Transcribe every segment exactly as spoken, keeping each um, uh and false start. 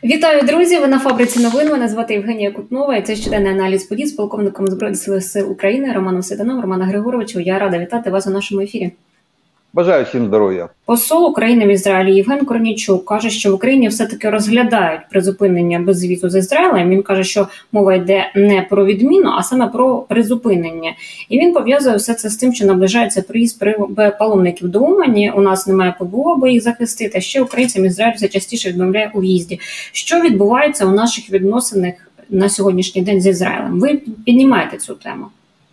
Вітаю, друзі! Ви на Фабриці новин. Мене звати Євгенія Кутнова. І це щоденний аналіз подій з полковником Збройних сил України Романом Сиданом. Романа Григоровичу, я рада вітати вас у нашому ефірі. Бажаю всім здоров'я. Посол України в Ізраїлі Євген Корнійчук каже, що в Україні все-таки розглядають призупинення безвізу з Ізраїлем. Він каже, що мова йде не про відміну, а саме про призупинення. І він пов'язує все це з тим, що наближається приїзд паломників до Умані. У нас немає ПВО, аби їх захистити, а ще українцям Ізраїль все частіше відмовляє у в'їзді. Що відбувається у наших відносинах на сьогоднішній день з Ізраїлем? Ви піднімаєте цю тему?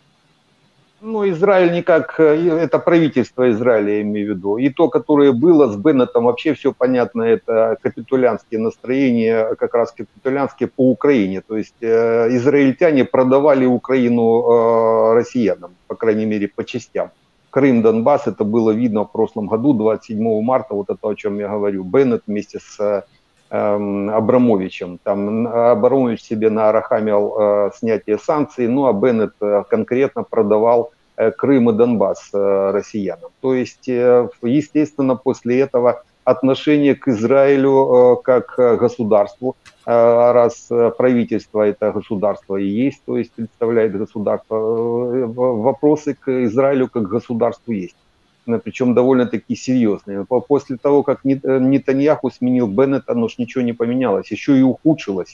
Ну, Израиль никак, это правительство Израиля, я имею в виду. И то, которое было с Беннетом, вообще все понятно, это капитулянские настроения, как раз капитулянские по Украине. То есть э, израильтяне продавали Украину э, россиянам, по крайней мере, по частям. Крым, Донбасс, это было видно в прошлом году, двадцать седьмого марта, вот это, о чем я говорю. Беннет вместе с э, Абрамовичем. Там Абрамович себе наарахамил э, снятие санкций, ну а Беннет э, конкретно продавал э, Крым и Донбасс э, россиянам. То есть, э, естественно, после этого отношение к Израилю э, как к государству, э, раз правительство это государство и есть, то есть представляет государство, э, вопросы к Израилю как к государству есть. Причем довольно-таки серьезные. После того, как Нетаньяху сменил Беннета, оно ж ничего не поменялось, еще и ухудшилось.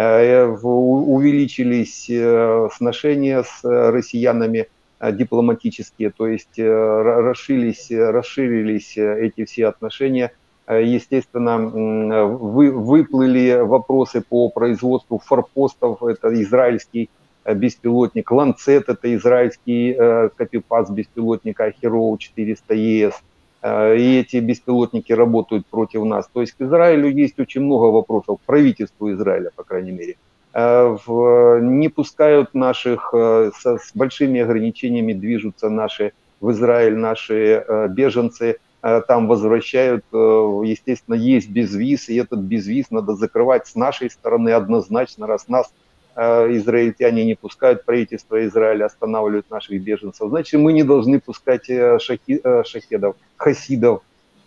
Увеличились сношения с россиянами дипломатические, то есть расширились, расширились эти все отношения. Естественно, вы, выплыли вопросы по производству форпостов, это израильский беспилотник Ланцет, это израильский э, копипаст беспилотника Hero четыреста и эс. Э, и эти беспилотники работают против нас. То есть к Израилю есть очень много вопросов, к правительству Израиля, по крайней мере. Э, в, не пускают наших, э, со, с большими ограничениями движутся наши в Израиль, наши э, беженцы, э, там возвращают. Э, естественно, есть безвиз, и этот безвиз надо закрывать с нашей стороны однозначно, раз нас израильтяне не пускают, правительство Израиля останавливает наших беженцев, значит, мы не должны пускать шахи, шахедов, хасидов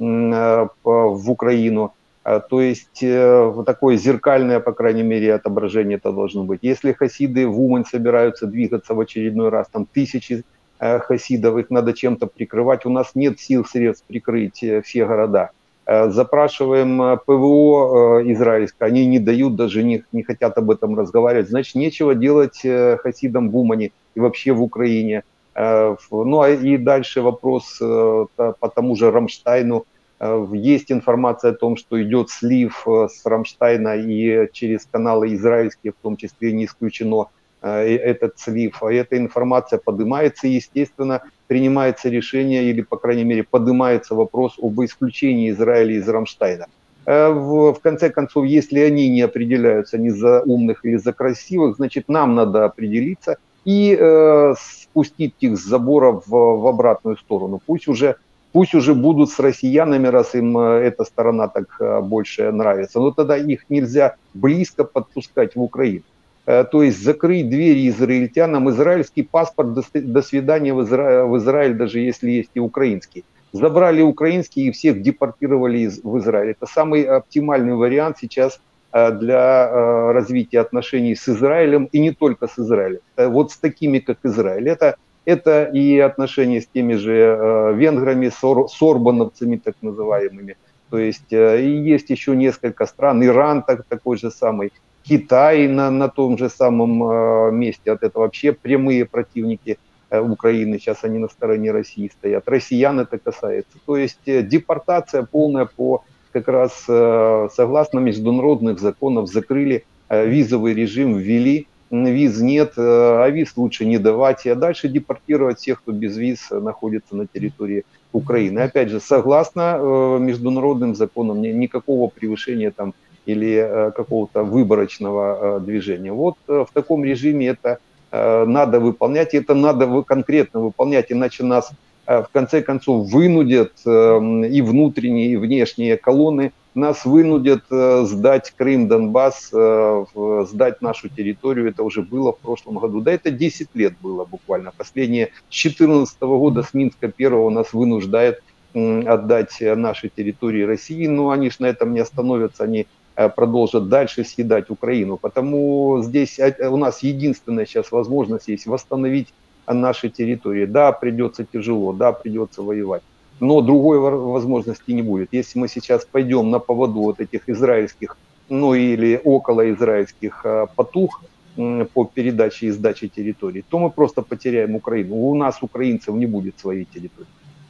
в Украину. То есть такое зеркальное, по крайней мере, отображение это должно быть. Если хасиды в Умань собираются двигаться в очередной раз, там тысячи хасидов, их надо чем-то прикрывать, у нас нет сил, средств прикрыть все города. Запрашиваем ПВО израильское, они не дают, даже не, не хотят об этом разговаривать. Значит, нечего делать хасидам в Умане и вообще в Украине. Ну а и дальше вопрос по тому же Рамштайну. Есть информация о том, что идет слив с Рамштайна и через каналы израильские, в том числе не исключено этот слив. Эта информация поднимается, и, естественно, принимается решение, или, по крайней мере, поднимается вопрос об исключении Израиля из Рамштайна. В, в конце концов, если они не определяются ни за умных или за красивых, значит, нам надо определиться и э, спустить их с забора в, в обратную сторону. Пусть уже, пусть уже будут с россиянами, раз им эта сторона так больше нравится. Но тогда их нельзя близко подпускать в Украину. То есть закрыть двери израильтянам, израильский паспорт, до свидания в Израиль, в Израиль, даже если есть и украинский. Забрали украинский и всех депортировали из, в Израиль. Это самый оптимальный вариант сейчас для развития отношений с Израилем, и не только с Израилем. Вот с такими, как Израиль. Это, это и отношения с теми же венграми, сор, сорбановцами так называемыми. То есть и есть еще несколько стран, Иран так, такой же самый. Китай на, на том же самом э, месте, от этого вообще прямые противники э, Украины, сейчас они на стороне России стоят, россиян это касается. То есть э, депортация полная по, как раз э, согласно международных законов, закрыли э, визовый режим, ввели, виз нет, э, а виз лучше не давать, а дальше депортировать всех, кто без виз находится на территории Украины. Опять же, согласно э, международным законам, ни, никакого превышения там или какого-то выборочного движения. Вот в таком режиме это надо выполнять, и это надо конкретно выполнять, иначе нас в конце концов вынудят и внутренние, и внешние колонны, нас вынудят сдать Крым, Донбасс, сдать нашу территорию. Это уже было в прошлом году. Да, это десять лет было буквально. Последние с две тысячи четырнадцатого года, с Минска первого, нас вынуждают отдать наши территории России. Но они же на этом не остановятся, они продолжат дальше съедать Украину. Потому здесь у нас единственная сейчас возможность есть восстановить наши территории. Да, придется тяжело, да, придется воевать, но другой возможности не будет. Если мы сейчас пойдем на поводу вот этих израильских, ну или околоизраильских потух по передаче и сдаче территорий, то мы просто потеряем Украину. У нас, украинцев, не будет своей территории.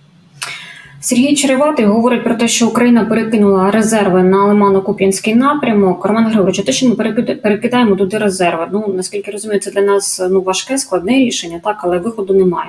Сергій Череватий говорить про те, що Україна перекинула резерви на Лимано-Куп'янський напрямок. Роман Григорович, те, що ми перекидаємо туди резерви, ну, наскільки розумію, це для нас ну, важке, складне рішення, так, але виходу немає.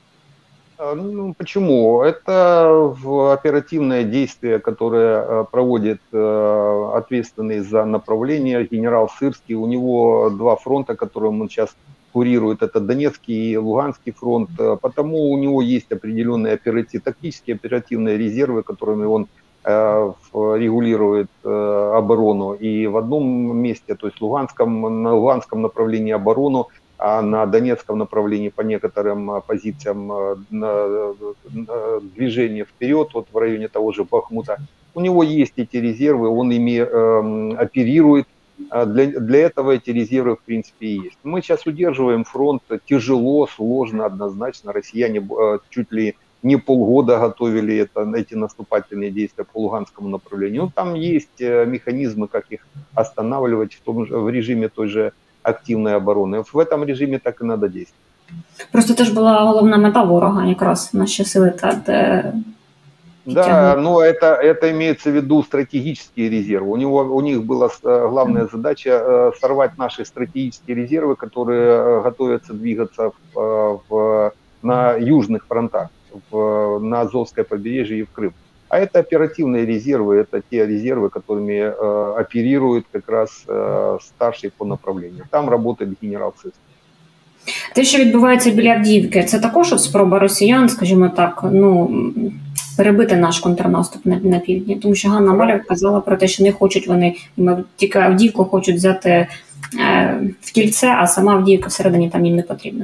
Ну, почему? Это оперативное действие, которое проводит ответственный за направление генерал Сырский. У него два фронта, которым он сейчас курирует, это Донецкий и Луганский фронт, потому у него есть определенные оперативные, тактические оперативные резервы, которыми он э, регулирует э, оборону. И в одном месте, то есть Луганском, на Луганском направлении оборону, а на Донецком направлении по некоторым позициям э, на, на движение вперед, вот в районе того же Бахмута. У него есть эти резервы, он ими э, оперирует. Для, для этого эти резервы, в принципе, и есть. Мы сейчас удерживаем фронт тяжело, сложно, однозначно. Россияне чуть ли не полгода готовили это, эти наступательные действия по Луганскому направлению. Ну, там есть механизмы, как их останавливать в, том же, в режиме той же активной обороны. В этом режиме так и надо действовать. Просто теж була головна мета ворога, якраз наші сили та де... Да, но это, это имеется в виду стратегические резервы. У, него, у них была главная задача сорвать наши стратегические резервы, которые готовятся двигаться в, в, на южных фронтах, в, на Азовское побережье и в Крым. А это оперативные резервы, это те резервы, которыми э, оперирует как раз э, старший по направлению. Там работает генерал Сырский. Те, що відбувається біля Авдіївки, це також от спроба росіян, скажімо так, ну, перебити наш контрнаступ на, на півдні. Тому що Ганна Маляр казала про те, що не хочуть вони, тільки Авдіївку хочуть взяти е, в кільце, а сама Авдіївка всередині там їм не потрібна.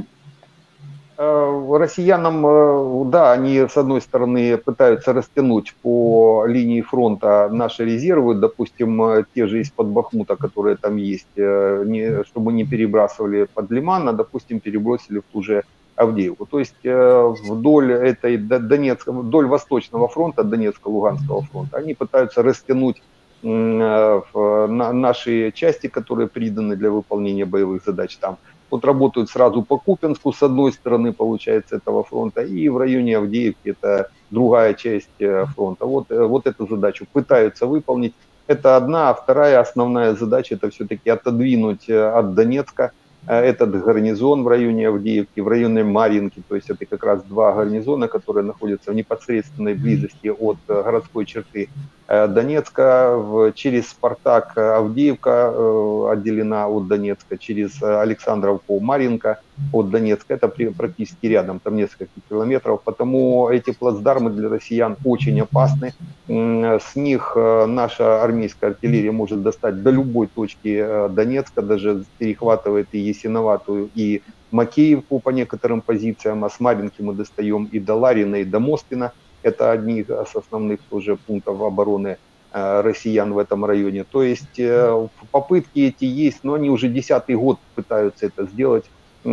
Россиянам, да, они с одной стороны пытаются растянуть по линии фронта наши резервы, допустим, те же из-под Бахмута, которые там есть, не, чтобы не перебрасывали под Лиман, а, допустим, перебросили в ту же Авдеевку. То есть вдоль этой Донецкого, вдоль Восточного фронта, Донецко-Луганского фронта, они пытаются растянуть наши части, которые приданы для выполнения боевых задач там. Вот работают сразу по Купянску, с одной стороны, получается, этого фронта, и в районе Авдеевки это другая часть фронта. Вот, вот эту задачу пытаются выполнить. Это одна, а вторая основная задача, это все-таки отодвинуть от Донецка этот гарнизон в районе Авдеевки, в районе Марьинки, то есть это как раз два гарнизона, которые находятся в непосредственной близости от городской черты Донецка. Через Спартак Авдеевка отделена от Донецка, через Александровку Марьинка от Донецка. Это практически рядом, там несколько километров. Потому эти плацдармы для россиян очень опасны. С них наша армейская артиллерия может достать до любой точки Донецка, даже перехватывает и Ясиноватую, и Макеевку по некоторым позициям, а с Марьинки мы достаем и до Ларина, и до Моспина. Это одни из основных тоже пунктов обороны россиян в этом районе. То есть попытки эти есть, но они уже десятый год пытаются это сделать,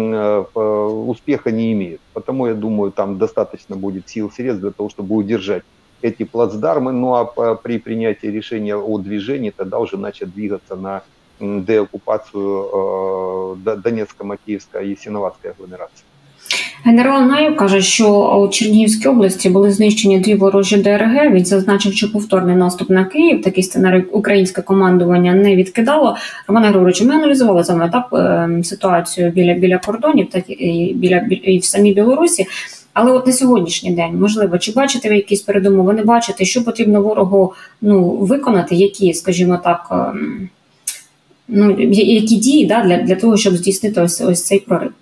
успеха не имеют. Потому я думаю, там достаточно будет сил и средств для того, чтобы удержать эти плацдармы. Ну а при принятии решения о движении тогда уже начать двигаться на деоккупацию Донецко-Макіївської і Ясиноватської агломерації. Генерал Наєв каже, що у Чернігівській області були знищені дві ворожі ДРГ. Він зазначив, що повторний наступ на Київ, такий сценарій українське командування не відкидало. Романе Григоровичу, ми аналізували саме так ситуацію біля, біля кордонів, так і, біля, і в самій Білорусі. Але от на сьогоднішній день, можливо, чи бачите ви якісь передумови, не бачите, що потрібно ворогу ну, виконати, які, скажімо так, ну, які дії да, для, для того, щоб здійснити ось, ось цей прорив?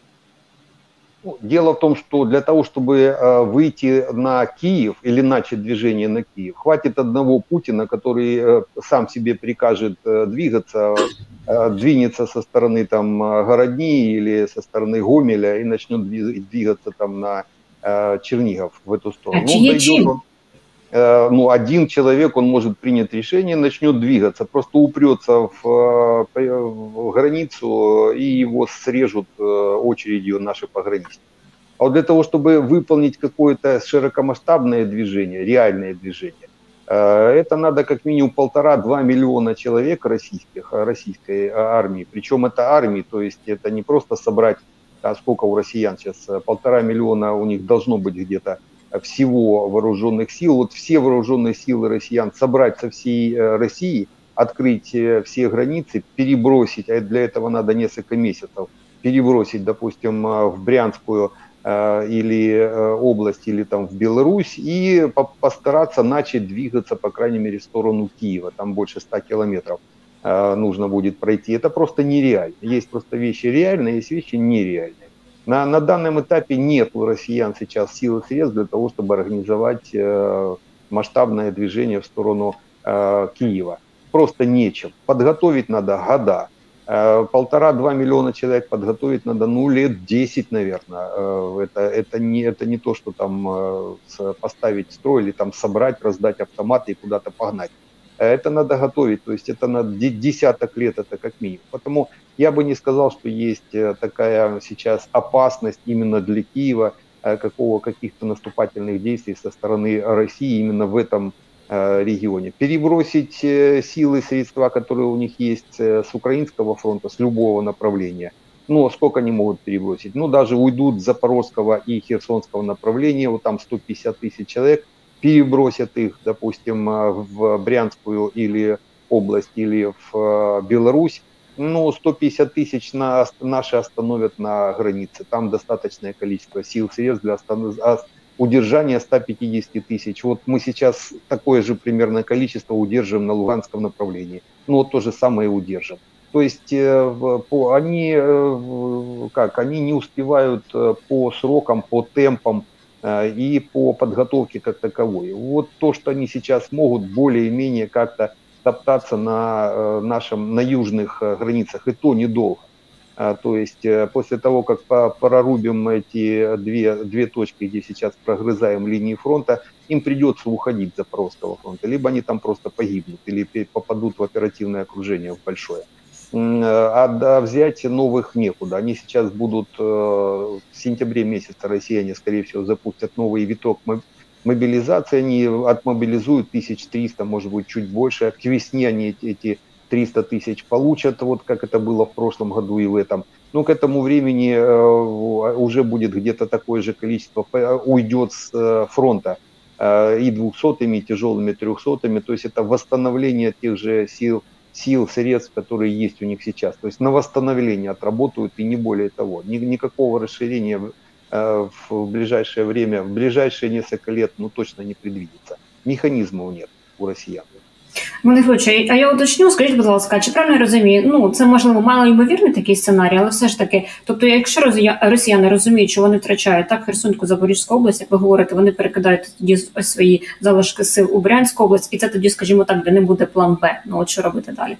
Дело в том, что для того, чтобы выйти на Киев или начать движение на Киев, хватит одного Путина, который сам себе прикажет двигаться, двинется со стороны там Городни или со стороны Гомеля и начнет двигаться там на Чернигов в эту сторону. А чьи, чьи? ну, один человек, он может принять решение, начнет двигаться, просто упрется в, в границу и его срежут очередью наши пограничники. А вот для того, чтобы выполнить какое-то широкомасштабное движение, реальное движение, это надо как минимум полтора-два миллиона человек российских, российской армии. Причем это армии, то есть это не просто собрать, а сколько у россиян сейчас, полтора миллиона у них должно быть где-то всего вооруженных сил. Вот все вооруженные силы россиян собрать со всей России, открыть все границы, перебросить, а для этого надо несколько месяцев, перебросить, допустим, в Брянскую или область, или там в Беларусь, и постараться начать двигаться, по крайней мере, в сторону Киева. Там больше ста километров нужно будет пройти. Это просто нереально. Есть просто вещи реальные, есть вещи нереальные. На, на данном этапе нет у россиян сейчас сил и средств для того, чтобы организовать э, масштабное движение в сторону э, Киева. Просто нечем. Подготовить надо года. Э, Полтора-два миллиона человек подготовить надо, ну, лет десять, наверное. Э, это, это, не, это не то, что там э, поставить в строй или там собрать, раздать автоматы и куда-то погнать. Это надо готовить, то есть это на десяток лет, это как минимум. Поэтому я бы не сказал, что есть такая сейчас опасность именно для Киева, какого, каких-то наступательных действий со стороны России именно в этом регионе. Перебросить силы, средства, которые у них есть с украинского фронта, с любого направления. Ну, сколько они могут перебросить? Ну, даже уйдут с Запорожского и Херсонского направления, вот там сто пятьдесят тысяч человек, перебросят их, допустим, в Брянскую или область, или в Беларусь, ну, сто пятьдесят тысяч на, наши остановят на границе. Там достаточное количество сил, средств для удержания ста пятидесяти тысяч. Вот мы сейчас такое же примерно количество удерживаем на Луганском направлении. Ну, вот то же самое удержим. То есть они, как, они не успевают по срокам, по темпам и по подготовке как таковой. Вот то, что они сейчас могут более-менее как-то топтаться на нашем, на южных границах, и то недолго. То есть после того, как прорубим эти две, две точки, где сейчас прогрызаем линии фронта, им придется уходить с Запорожского фронта. Либо они там просто погибнут, или попадут в оперативное окружение, в большое. А взять новых некуда. Они сейчас будут в сентябре месяце, россияне, скорее всего, запустят новый виток мобилизации. Они отмобилизуют тысяч триста, может быть, чуть больше. К весне они эти триста тысяч получат, вот как это было в прошлом году и в этом. Но к этому времени уже будет где-то такое же количество, уйдет с фронта и двухсотыми, и тяжелыми трехсотыми. То есть это восстановление тех же сил, сил, средств, которые есть у них сейчас. То есть на восстановление отработают, и не более того. Никакого расширения в ближайшее время, в ближайшие несколько лет, ну, точно не предвидится. Механізмів нет у росіян. Михайлович, а я уточню, скажіть, будь ласка, чи правильно я розумію, ну, це, можливо, малоймовірний такий сценарій, але все ж таки, тобто, якщо росіяни розуміють, що вони втрачають так Херсонську, Запорізьку область, як ви говорите, вони перекидають тоді свої залишки сил у Брянську область, і це тоді, скажімо так, де не буде план Б. Ну, от що робити далі?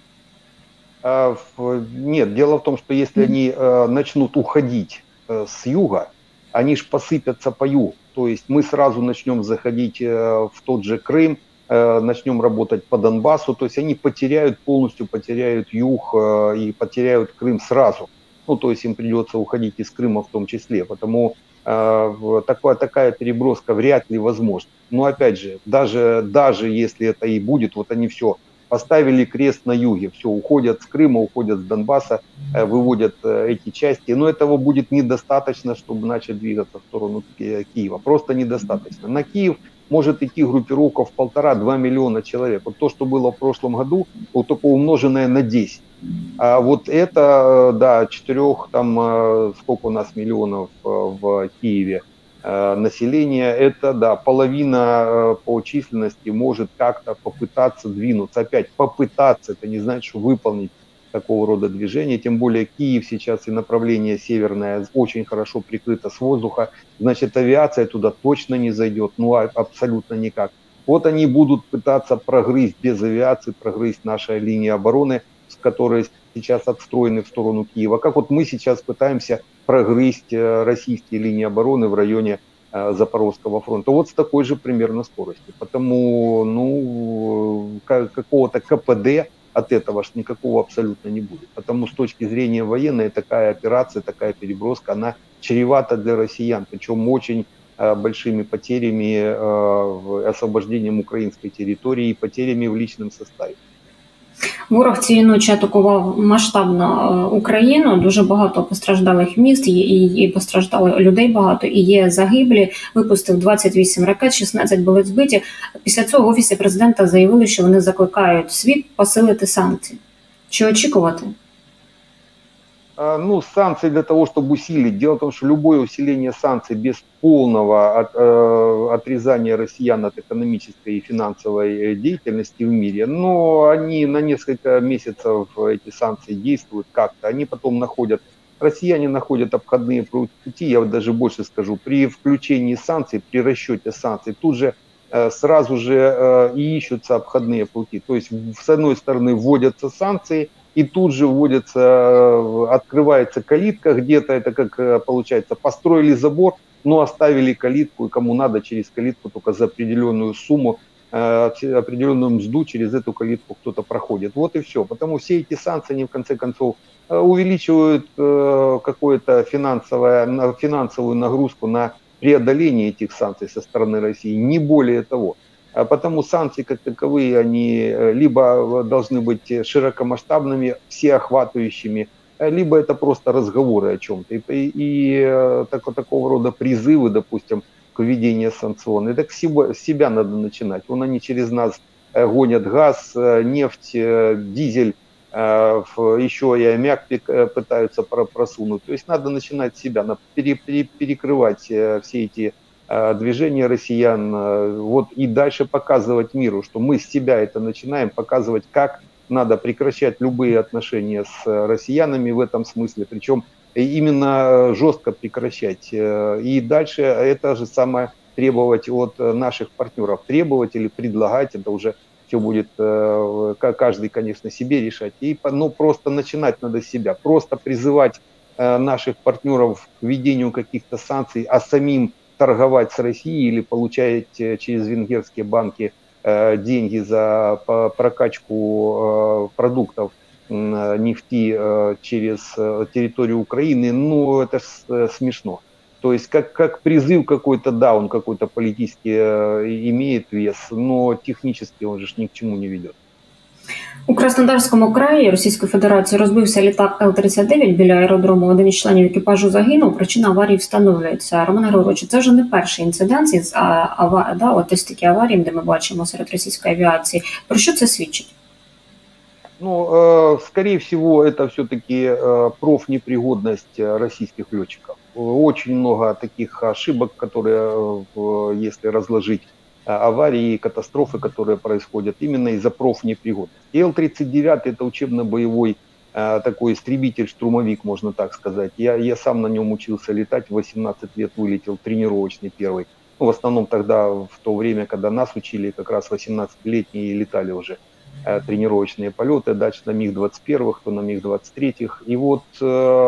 А, нет, дело в том, что если они а, начнут уходить а, с юга, они ж посыпятся по югу. То есть мы сразу начнем заходить а, в тот же Крым, начнем работать по Донбассу, то есть они потеряют, полностью потеряют юг и потеряют Крым сразу. Ну, то есть им придется уходить из Крыма в том числе, потому э, такая, такая переброска вряд ли возможна. Но опять же, даже, даже если это и будет, вот они все поставили крест на юге, все, уходят с Крыма, уходят с Донбасса, э, выводят э, эти части, но этого будет недостаточно, чтобы начать двигаться в сторону Киева, просто недостаточно. На Киев может идти группировка в полтора-два миллиона человек. Вот то, что было в прошлом году, вот только умноженное на десять. А вот это, да, четырех, там, сколько у нас миллионов в Киеве населения, это, да, половина по численности может как-то попытаться двинуться. Опять, попытаться, это не значит, что выполнить такого рода движения, тем более Киев сейчас и направление северное очень хорошо прикрыто с воздуха, значит авиация туда точно не зайдет, ну абсолютно никак. Вот они будут пытаться прогрызть без авиации, прогрызть наши линии обороны, которые сейчас отстроены в сторону Киева, как вот мы сейчас пытаемся прогрызть российские линии обороны в районе Запорожского фронта, вот с такой же примерно скоростью. Потому, ну, какого-то ка пэ дэ от этого ж никакого абсолютно не будет. Потому с точки зрения военной такая операция, такая переброска, она чревата для россиян, причем очень большими потерями, освобождением украинской территории и потерями в личном составе. Ворог цієї ночі атакував масштабно Україну, дуже багато постраждалих міст, і, і постраждали людей багато, і є загиблі, випустив двадцять вісім ракет, шістнадцять були збиті. Після цього в Офісі президента заявили, що вони закликають світ посилити санкції. Чи очікувати? Ну, санкции для того, чтобы усилить. Дело в том, что любое усиление санкций без полного от, э, отрезания россиян от экономической и финансовой деятельности в мире, но они на несколько месяцев, эти санкции действуют как-то, они потом находят, россияне находят обходные пути, я вот даже больше скажу, при включении санкций, при расчете санкций, тут же э, сразу же э, и ищутся обходные пути. То есть, с одной стороны, вводятся санкции, и тут же вводится, открывается калитка где-то, это как получается, построили забор, но оставили калитку, и кому надо через калитку только за определенную сумму, определенную мзду через эту калитку кто-то проходит. Вот и все. Потому все эти санкции, они в конце концов увеличивают какую-то финансовую нагрузку на преодоление этих санкций со стороны России, не более того. Потому санкции как таковые, они либо должны быть широкомасштабными, всеохватывающими, либо это просто разговоры о чем-то. И, и так, такого рода призывы, допустим, к введению санкций, это с себя надо начинать. Вон они через нас гонят газ, нефть, дизель, еще и аммиак пытаются просунуть. То есть надо начинать с себя, перекрывать все эти движения россиян, вот, и дальше показывать миру, что мы с себя это начинаем, показывать, как надо прекращать любые отношения с россиянами в этом смысле, причем именно жестко прекращать. И дальше это же самое требовать от наших партнеров, требовать или предлагать, это уже все будет каждый, конечно, себе решать, и, но просто начинать надо с себя, просто призывать наших партнеров к введению каких-то санкций, а самим торговать с Россией или получать через венгерские банки э, деньги за прокачку э, продуктов э, нефти э, через э, территорию Украины, ну это э, смешно. То есть как, как призыв какой-то, да, он какой-то политический э, имеет вес, но технически он же ни к чему не ведет. У Краснодарському краї Російської Федерації розбився літак Ел тридцять дев'ять біля аеродрому. Один із членів екіпажу загинув. Причина аварії встановлюється. Роман Григорович, це вже не перший інцидент із ава, да, от ось такі аварії, де ми бачимо серед російської авіації. Про що це свідчить? Ну, э, скорее всего, это все-таки э, профнепригодность российских летчиков. Очень много таких ошибок, которые, э, если разложить, аварии и катастрофы, которые происходят именно из-за профнепригодности. Эл тридцать девять это учебно-боевой э, такой истребитель-штурмовик, можно так сказать. Я, я сам на нем учился летать, в восемнадцать лет вылетел тренировочный первый. Ну, в основном тогда, в то время, когда нас учили, как раз восемнадцатилетние летали уже э, тренировочные полеты, дальше на миг двадцать один, то на миг двадцать три. И вот э,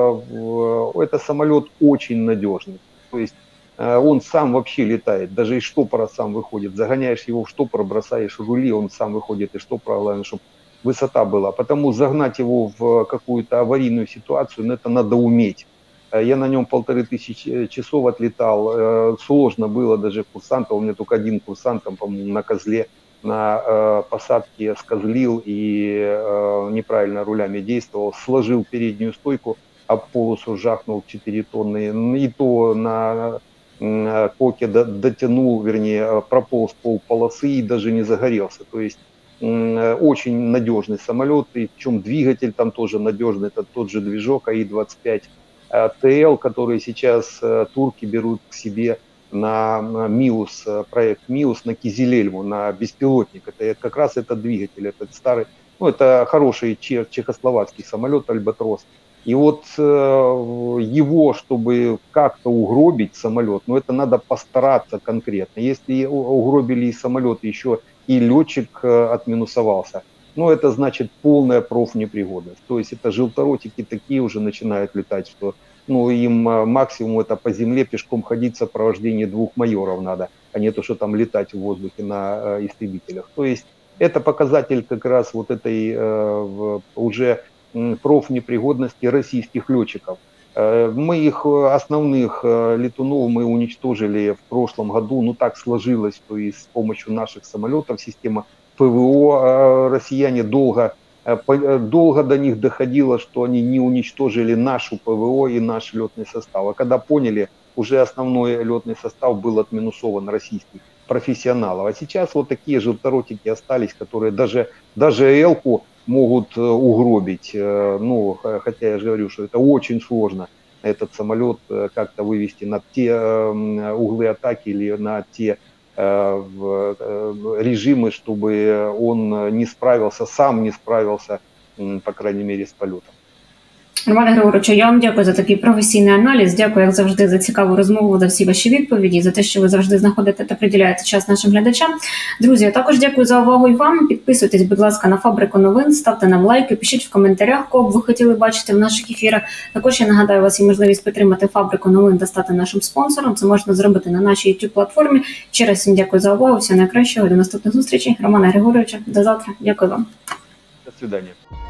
э, это самолет очень надежный. То есть он сам вообще летает, даже из штопора сам выходит. Загоняешь его в штопор, бросаешь рули, он сам выходит из штопора, главное, чтобы высота была. Потому загнать его в какую-то аварийную ситуацию, ну, это надо уметь. Я на нем полторы тысячи часов отлетал. Сложно было даже курсантов. У меня только один курсант, там, по-моему, на козле, на посадке скозлил и неправильно рулями действовал. Сложил переднюю стойку, об полосу жахнул четыре тонны. И то на коке дотянул, вернее, прополз полполосы и даже не загорелся. То есть очень надежный самолет, и причем двигатель там тоже надежный, это тот же движок А И двадцать пять Т Л, который сейчас турки берут к себе на МИУС, проект МИУС на Кизилельму, на беспилотник. Это как раз этот двигатель, этот старый, ну это хороший чехословацкий самолет Альбатрос. И вот э, его, чтобы как-то угробить самолет, ну это надо постараться конкретно. Если угробили и самолет, еще и летчик э, отминусовался, ну это значит полная профнепригодность. То есть это желторотики такие уже начинают летать, что ну, им максимум это по земле пешком ходить в сопровождении двух майоров надо, а не то, что там летать в воздухе на истребителях. То есть это показатель как раз вот этой уже профнепригодности российских летчиков. Мы их основных летунов мы уничтожили в прошлом году, ну так сложилось, то есть с помощью наших самолетов, система ПВО, россияне долго, долго до них доходило, что они не уничтожили нашу ПВО и наш летный состав. А когда поняли, уже основной летный состав был отминусован российских профессионалов. А сейчас вот такие желторотики остались, которые даже, даже Элку могут угробить. Ну, хотя я же говорю, что это очень сложно, этот самолет как-то вывести на те углы атаки или на те режимы, чтобы он не справился, сам не справился, по крайней мере, с полетом. Романе Григоровичу, я вам дякую за такий професійний аналіз, дякую, як завжди, за цікаву розмову, за всі ваші відповіді, за те, що ви завжди знаходите та приділяєте час нашим глядачам. Друзі, я також дякую за увагу і вам. Підписуйтесь, будь ласка, на Фабрику новин, ставте нам лайки, пишіть в коментарях, кого б ви хотіли бачити в наших ефірах. Також я нагадаю, у вас є можливість підтримати Фабрику новин та стати нашим спонсором. Це можна зробити на нашій YouTube-платформі. Ще раз всім дякую за увагу, всього найкращого, до наступних зустрічей. Романе Григоровичу, до завтра. Дякую вам. До свидания.